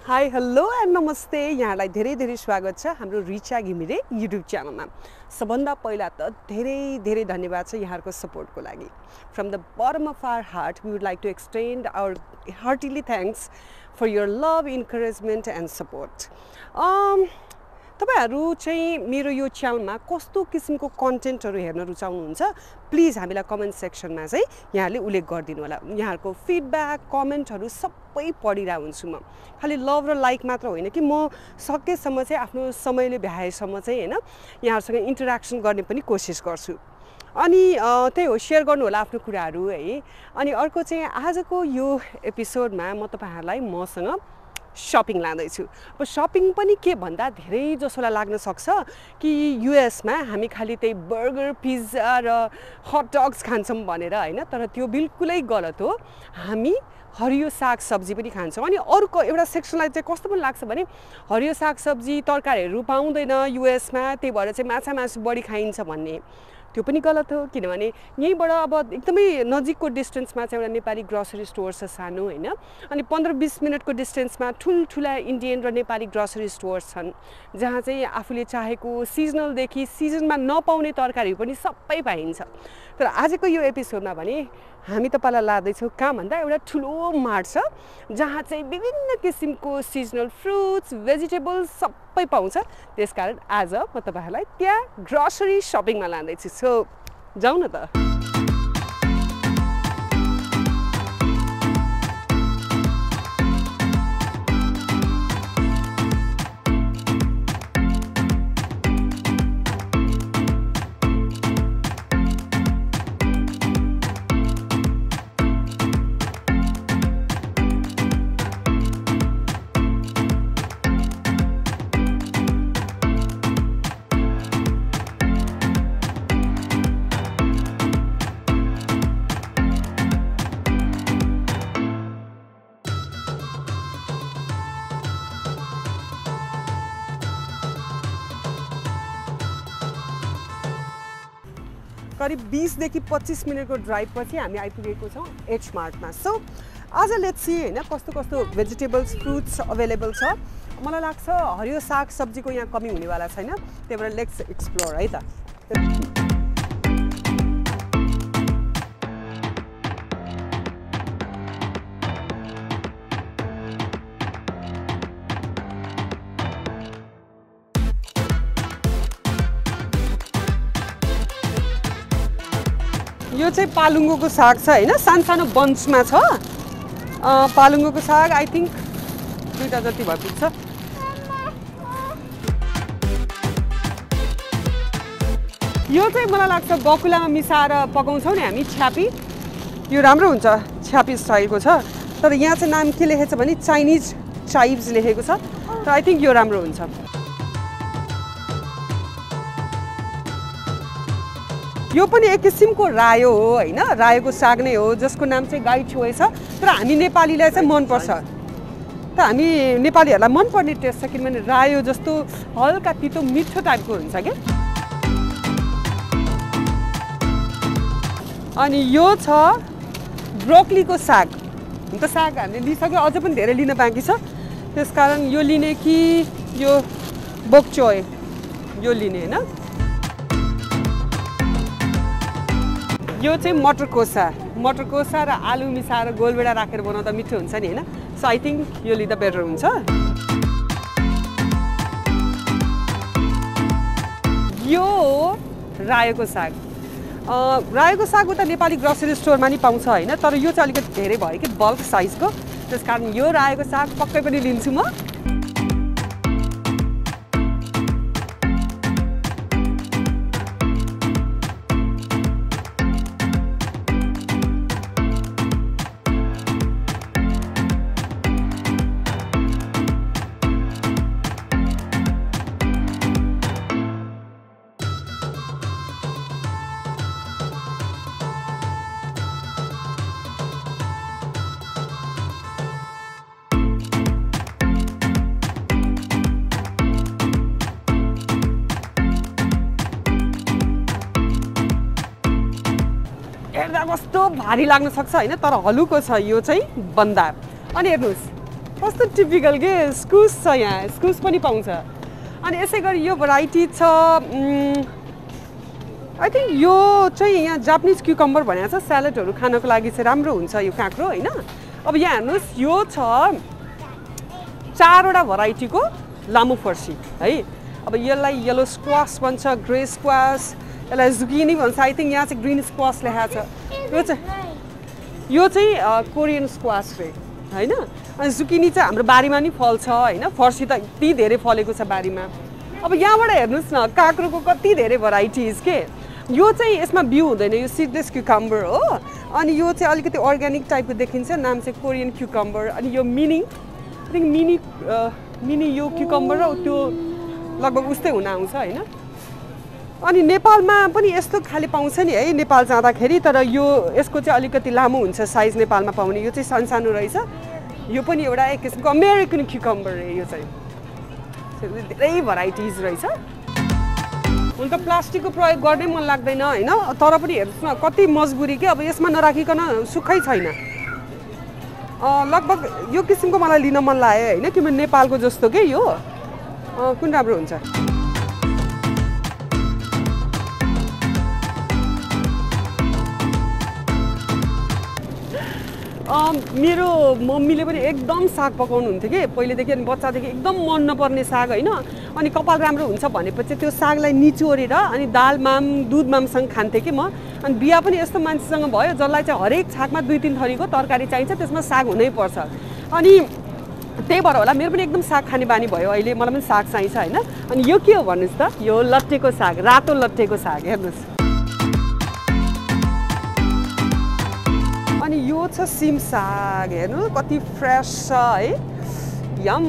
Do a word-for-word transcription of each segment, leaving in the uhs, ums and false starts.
Hi hello and नमस्ते यहाँलाई धेरै धेरै स्वागत छ हाम्रो रिचा घिमिरे युट्युब च्यानलमा। सबभन्दा पहिला त धेरै धेरै धन्यवाद छ यहाँहरुको सपोर्टको लागि। From the bottom of our heart we would like to extend our heartily thanks for your love, encouragement and support. um, तपाईहरु चाहिँ मेरो यो च्यानलमा कस्तो किसिमको कन्टेन्टहरु हेर्न रुचाउनुहुन्छ प्लिज हामीलाई कमेन्ट सेक्सनमा चाहिँ यहाँले उल्लेख गरिदिनु होला। यहाँहरुको फिडब्याक कमेन्टहरु सबै पढिरा हुन्छु म। खाली लभ र लाइक मात्र होइन कि म सकेसम्म चाहिँ आफ्नो समयले भ्याएसम्म चाहिँ हैन यहाँहरुसँग इन्टरेक्सन गर्ने पनि कोशिश गर्छु। अनि त्यही हो, शेयर गर्नु होला आफ्नो कुराहरु है। अनि अर्को चाहिँ आजको यो एपिसोडमा म तपाईहरुलाई मसँग शपिङ लाँदैछु। अब शपिङ पनि के भन्दा धेरै जसोलाई लाग्न सक्छ कि युएसमा हामी खाली त्यही बर्गर, पिज्जा र हट डग्स खान्छौँ भनेर हैन, तर त्यो बिल्कुलै गलत हो। हामी हरियो साग सब्जी पनि खान्छौँ। अनि अर्को एउटा सेक्सनलाई चाहिँ कस्तो पनि लाग्छ भने हरियो साग सब्जी तरकारीहरू पाउँदैन युएसमा, त्यही भएर चाहिँ माछा मासु बढी खाइन्छ भन्ने, त्यो पनि गलत हो। किनभने यहीँबाट अब एकदमै नजिकको डिस्टेन्समा चाहिँ एउटा नेपाली ग्रोसरी स्टोर छ सानो हैन, अनि पन्ध्र बीस मिनटको डिस्टेन्समा ठुल्ठुला इन्डियन र नेपाली ग्रोसरी स्टोर्स छन् जहाँ चाहिँ आफूले चाहेको सिजनलदेखि सिजनमा नपाउने तरकारीहरू पनि सबै पाइन्छ। तर आजको यो एपिसोडमा भने हामी तपाईलाई लाँदैछौँ कहाँ भन्दा एउटा ठुलो मार्ट छ जहाँ चाहिँ विभिन्न किसिमको सिजनल फ्रुट्स, भेजिटेबल्स सबै पाउँछ। त्यसकारण आज म तपाईहरुलाई त्यहाँ ग्रोसरी शपिङमा लाँदैछु। सो जाउँ न त। करिब बीस देखि पच्चीस मिनटको ड्राइभ पछि हामी आइपुगेको छौँ एच मार्टमा। सो आज लेट्स सी हैन कस्तो कस्तो भेजिटेबल्स फ्रुट्स अवेलेबल छ। मलाई लाग्छ हरियो साग सब्जीको यहाँ कमी हुनेवाला छैन, त्यही भएर लेट्स एक्सप्लोर है त। यो चाहिँ पालुङ्गोको साग छ हैन, सानसानो बन्चमा छ। पालुङ्गोको साग आई थिंक दुईटा जति भए पुग्छ। यो चाहिँ मलाई लाग्छ बकुलामा मिसाएर पकाउँछौँ नि हामी, छ्यापी। यो राम्रो हुन्छ, छ्यापी स्टाइलको छ। तर यहाँ चाहिँ नाम के लेखेको छ भने चाइनिज चाइब्स लेखेको छ। तर आई थिंक यो राम्रो हुन्छ। यो पनि एक किसिमको रायो हो हैन, रायोको साग नै हो जसको नाम चाहिँ गाई छोए छ। तर हामी नेपालीलाई चाहिँ मनपर्छ, त हामी नेपालीहरूलाई मनपर्ने टेस्ट छ किनभने रायो जस्तो हल्का तितो मिठो टाइपको हुन्छ के। अनि यो छ ब्रोकलीको साग। हुन त साग हामीले लिइसक्यो, अझ पनि धेरै लिन बाँकी छ। त्यसकारण यो लिने कि यो बोक्चोय यो लिने हैन। यो चाहिँ मटर कोसा, मटर कोसा र आलु मिसाएर गोलबेडा राखेर बनाउँदा मिठो हुन्छ नि हैन। सो आई थिंक यो लिँदा बेटर हुन्छ। यो रायोको साग। रायोको साग उता नेपाली ग्रोसरी स्टोरमा नि पाउँछ हैन, तर यो चाहिँ अलिकति धेरै भयो कि बल्क साइजको, त्यसकारण यो रायोको साग पक्कै पनि लिन्छु म। हेर्दा कस्तो भारी लाग्न सक्छ हैन, तर हलुको छ यो चाहिँ बन्दा। अनि हेर्नुस् कस्तो टिपिकल के स्कुस छ यहाँ स्कुस पनि पाउँछ अनि यसै गरी यो भेराइटी छ आई थिङ्क यो चाहिँ यहाँ जापानिज क्युकम्बर भनेको छ स्यालेडहरू खानको लागि चाहिँ राम्रो हुन्छ यो काँक्रो होइन अब यहाँ हेर्नुहोस् यो छ चारवटा भेराइटीको लामो फर्सी है अब यसलाई येलो स्क्वास भन्छ ग्रे स्क्वास यसलाई जुकिनी भन्छ आई थिङ्क यहाँ चाहिँ ग्रिन स्क्वास लेखाएको छ यो चाहिँ यो चाहिँ कोरियन स्क्वास रे होइन अनि जुकिनी चाहिँ हाम्रो बारीमा नि फल्छ होइन फर्सी त यति धेरै फलेको छ बारीमा अब यहाँबाट हेर्नुहोस् न काँक्रोको कति धेरै भेराइटिज के यो चाहिँ यसमा बिउ हुँदैन यो सिडलेस क्युकम्बर हो अनि यो चाहिँ अलिकति अर्ग्यानिक टाइपको देखिन्छ नाम चाहिँ कोरियन क्युकम्बर अनि यो mini I think mini mini यो क्युकम्बर र त्यो लगभग उस्तै हुन आउँछ होइन अनि नेपालमा पनि यस्तो खाले पाउँछ नि है नेपाल जाँदाखेरि तर यो यसको चाहिँ अलिकति लामो हुन्छ साइज नेपालमा पाउने यो चाहिँ सानसानो रहेछ यो पनि एउटा एक किसिमको अमेरिकन क्युकम्बर रे यो चाहिँ धेरै भेराइटिज रहेछ हुन त प्लास्टिकको प्रयोग गर्नै मन लाग्दैन होइन तर पनि हेर्नुहोस् न कति मजबुरी के अब यसमा नराखिकन सुखै छैन लगभग यो किसिमको मलाई लिन मन लाग्यो होइन किनभने नेपालको जस्तो के यो कुन राम्रो हुन्छ मेरो मम्मीले पनि एकदम साग पकाउनुहुन्थ्यो कि पहिलेदेखि अनि बच्चादेखि एकदम मन नपर्ने साग होइन अनि कपाल राम्रो हुन्छ भनेपछि त्यो सागलाई निचोरेर अनि दालमा दुधमामसँग खान्थेँ कि म अनि बिहा पनि यस्तो मान्छेसँग भयो जसलाई चाहिँ हरेक छाकमा दुई तिन थरीको तरकारी चाहिन्छ त्यसमा साग हुनैपर्छ अनि त्यही भएर होला मेरो पनि एकदम साग खाने बानी भयो अहिले मलाई पनि साग चाहिन्छ होइन अनि यो के हो भन्नुहोस् त यो लट्टेको साग रातो लट्टेको साग हेर्नुहोस् अनि यो छ सिम साग हेर्नु कति फ्रेस छ है यम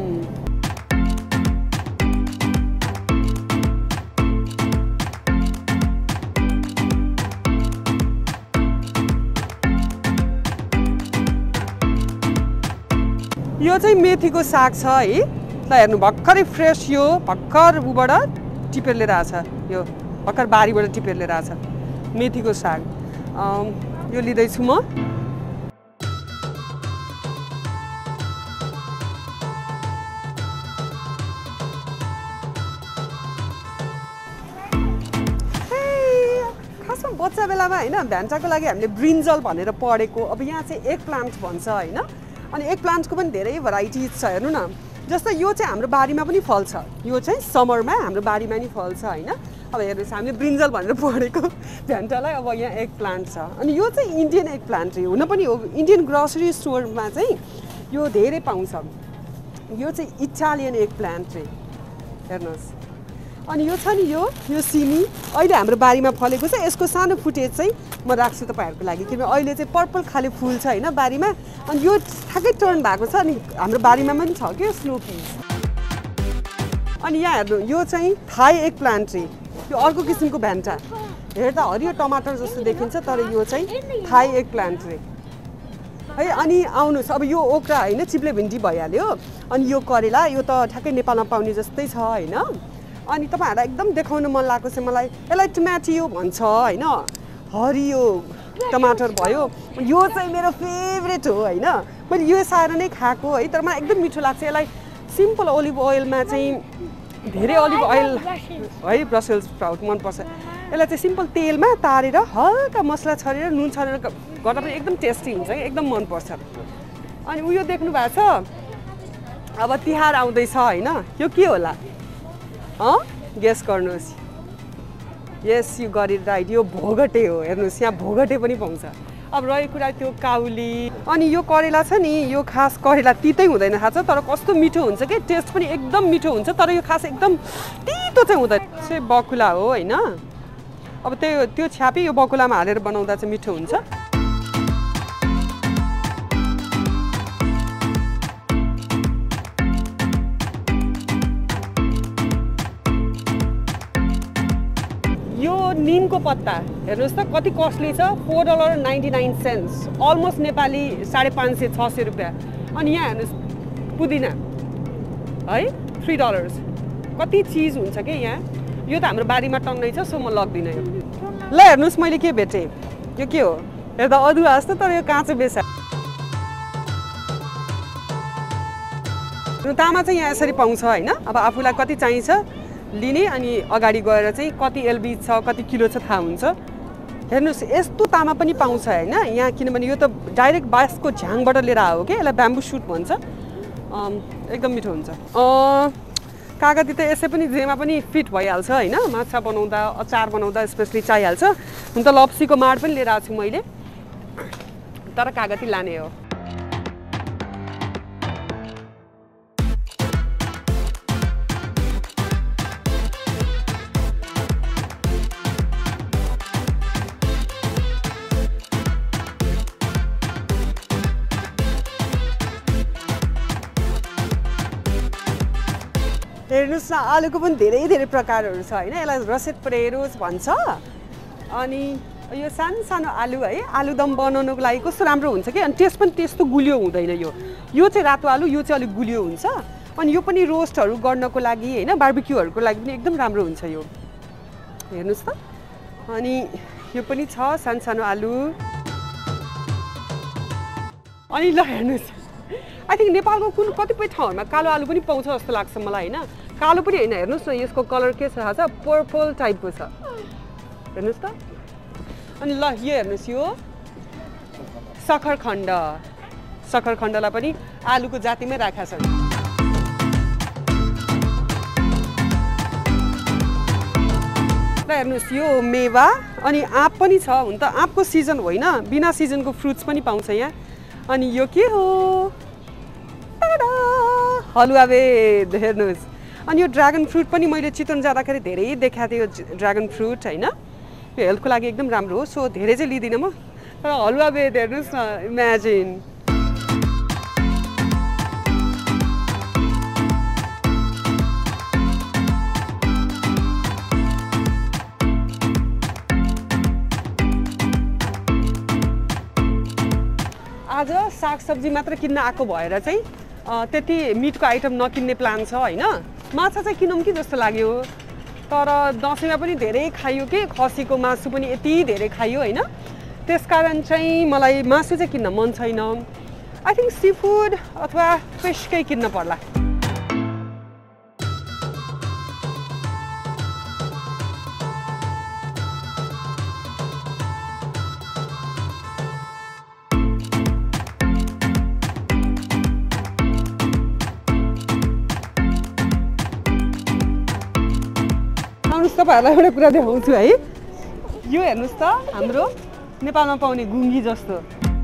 यो चाहिँ मेथीको साग छ है ल हेर्नु भर्खरै फ्रेस यो भर्खर उबाट टिपेर लिएर आछ यो भर्खर बारीबाट टिपेर लिएर आछ मेथीको साग यो लिँदैछु म खासमा बच्चा बेलामा होइन भ्यान्चाको लागि हामीले ब्रिन्जल भनेर पढेको अब यहाँ चाहिँ एग प्लान्ट भन्छ होइन अनि एग प्लान्टको पनि धेरै भेराइटिज छ हेर्नु न जस्तो यो चाहिँ हाम्रो बारीमा पनि फल्छ यो चाहिँ समरमा हाम्रो बारीमा नि फल्छ होइन अब हेर्नुहोस् हामीले ब्रिन्जल भनेर पढेको भ्यान्टालाई अब यहाँ एग प्लान्ट छ अनि यो चाहिँ इन्डियन एग प्लान्ट हो हुन पनि हो इन्डियन ग्रोसरी स्टोरमा चाहिँ यो धेरै पाउँछ यो चाहिँ इटालियन एग प्लान्ट रे हेर्नुहोस् अनि यो छ नि यो यो सिमी अहिले हाम्रो बारीमा फलेको छ यसको सानो फुटेज चाहिँ म राख्छु तपाईँहरूको लागि किनभने अहिले चाहिँ पर्पल खाले फुल छ होइन बारीमा अनि यो ठ्याक्कै टर्न भएको छ अनि हाम्रो बारीमा पनि छ क्या स्नो पिस अनि यहाँ हेर्नु यो चाहिँ थाई एग प्लान्ट रे यो अर्को किसिमको भ्यान्टा हेर्दा हरियो टमाटर जस्तो देखिन्छ तर यो चाहिँ थाई एग प्लान्ट रे है अनि आउनुहोस् अब यो ओक्रा होइन चिप्ले भिन्डी भइहाल्यो अनि यो करेला यो त ठ्याक्कै नेपालमा पाउने जस्तै छ होइन अनि तपाईँहरूलाई एकदम देखाउन मन लागेको छ मलाई यसलाई टमाटियो भन्छ होइन हरियो टमाटर भयो यो चाहिँ मेरो फेभरेट हो होइन मैले यो साएर नै खाएको है तर मलाई एकदम मिठो लाग्छ यसलाई सिम्पल ओलिभ ओइलमा चाहिँ धेरै ओलिभ ओइल है ब्रसेल्स स्प्राउट मनपर्छ यसलाई चाहिँ सिम्पल तेलमा तारेर हल्का मसला छरेर नुन छरेर गर्दा पनि एकदम टेस्टी हुन्छ एकदम मनपर्छ अनि उयो देख्नु भएको छ अब तिहार आउँदैछ होइन यो के होला अँ गेस गर्नुहोस् yes you got it right यो भोगटे हो हेर्नुहोस् यहाँ भोगटे पनि पाउँछ अब रहेको कुरा त्यो काउली अनि यो करेला छ नि यो खास करेला तितै हुँदैन थाहा छ तर कस्तो मिठो हुन्छ कि टेस्ट पनि एकदम मिठो हुन्छ तर यो खास एकदम तितो चाहिँ हुँदैन चाहिँ बकुला हो होइन अब त्यो त्यो छ्यापी यो बकुलामा हालेर बनाउँदा चाहिँ मिठो हुन्छ निमको पत्ता हेर्नुहोस् त कति कस्टली छ four dollar ninety nine cents almost Nepali साढे पाँच सय छ सय रुपियाँ अनि यहाँ हेर्नुहोस् पुदिना है थ्री डलर्स कति चिज हुन्छ कि यहाँ यो त हाम्रो बारीमा टन्नै छ सो म लग्दिनँ यो ल हेर्नुहोस् मैले के भेटेँ यो के हो हेर्दा अदुवा जस्तो तर यो काँचो बेसा तामा चाहिँ यहाँ यसरी पाउँछ हैन अब आफूलाई कति चाहिन्छ लिने अनि अगाडि गएर चाहिँ कति एलबी छ कति किलो छ थाहा हुन्छ हेर्नुस् यस्तो तामा पनि पाउँछ हैन यहाँ किनभने यो त डाइरेक्ट बाँसको झ्याङबाट लिएर आयो के यसलाई ब्याम्बू सुट भन्छ एकदम मिठो हुन्छ कागती त यसै पनि जेमा पनि फिट भइहाल्छ हैन माछा बनाउँदा अचार बनाउँदा स्पेशली चाहिहाल्छ हुन त लप्सीको माड पनि लिएर आएको छु मैले तर कागती लाने हो हेर्नुस् न आलुको पनि धेरै धेरै प्रकारहरू छ हैन यसलाई रसेट परेरोज भन्छ अनि यो सानो सानो आलु है आलुदम बनाउनको लागि कस्तो राम्रो हुन्छ कि अनि टेस्ट पनि त्यस्तो गुलियो हुँदैन यो यो चाहिँ रातो आलु यो चाहिँ अलिक गुलियो हुन्छ अनि यो पनि रोस्टहरू गर्नको लागि हैन बार्बिक्यूहरूको लागि पनि एकदम राम्रो हुन्छ यो हेर्नुस् त अनि यो पनि छ सानो सानो आलु अनि ल हेर्नुस् आई थिंक नेपालको कुन कतिपय ठाउँहरुमा कालो आलु पनि पाउँछ जस्तो लाग्छ मलाई हैन कालो पनि हैन हेर्नुस् न यसको कलर के छ थाहा छ पर्पल टाइपको छ हेर्नुस् त अनि ल यो हेर्नुस् यो सखरखण्ड सखरखण्डलाई पनि आलुको जातिमै राखेका छन् ल हेर्नुस् यो मेवा अनि आँप पनि छ हुन त आँपको सिजन होइन बिना सिजनको फ्रुट्स पनि पाउँछ यहाँ अनि यो के हो हलुवा बेद हेर्नुस् अनि यो ड्रागन फ्रुट पनि मैले चितवन जाँदाखेरि धेरै देखाएको थिएँ यो ड्रागन फ्रुट हैन यो हेल्थको लागि एकदम राम्रो हो सो धेरै चाहिँ लिदिनँ म तर हलुवा बेद हेर्नुस् न इमेजिन आज सागसब्जी मात्र किन्न आएको भएर चाहिँ त्यति मिटको आइटम नकिन्ने प्लान छ हैन माछा चाहिँ किनौँ कि जस्तो लाग्यो तर दसैँमा पनि धेरै खाइयो के खसीको मासु पनि यति धेरै खाइयो हैन त्यसकारण चाहिँ मलाई मासु चाहिँ किन्न मन छैन आई थिंक सी फूड अथवा फिश कै किन्न पर्ला तपाईहरुलाई एउटा कुरा देखाउँछु है यो हेर्नुस् त हाम्रो नेपालमा पाउने गुङ्गी जस्तो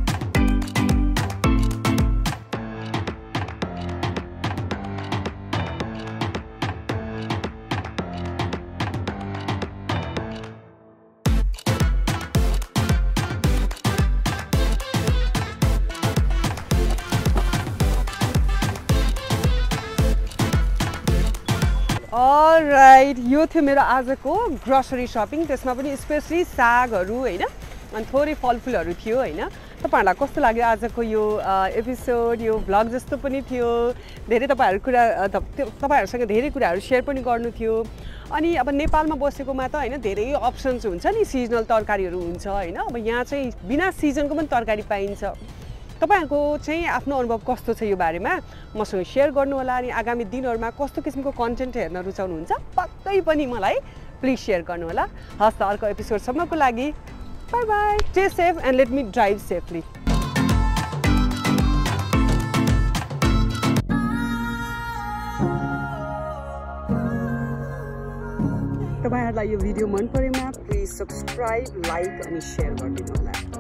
अलराइट यो थियो मेरो आजको ग्रोसरी शपिङ त्यसमा पनि स्पेशली सागहरू हैन अनि थोरै फलफुलहरू थियो हैन तपाईहरुलाई कस्तो लाग्यो आजको यो एपिसोड यो भ्लग जस्तो पनि थियो धेरै तपाईहरु कुरा तपाईहरुसँग धेरै कुराहरू शेयर पनि गर्नु थियो अनि अब नेपालमा बसेकोमा त हैन धेरै अप्सन्स हुन्छ नि सिजनल तरकारीहरू हुन्छ हैन अब यहाँ चाहिँ बिना सिजनको पनि तरकारी पाइन्छ तपाईहरुको चाहिँ आफ्नो अनुभव कस्तो छ यो बारेमा मसँग शेयर गर्नु होला अनि आगामी दिनहरुमा कस्तो किसिमको कन्टेन्ट हेर्न रुचाउनुहुन्छ पक्कै पनि मलाई प्लिज शेयर गर्नु होला हस् त अर्को एपिसोड सम्मको लागि bye bye stay safe and let me drive safely तपाईहरुलाई यो भिडियो मन परेमा प्लिज सब्स्क्राइब लाइक अनि शेयर गरिदिनु होला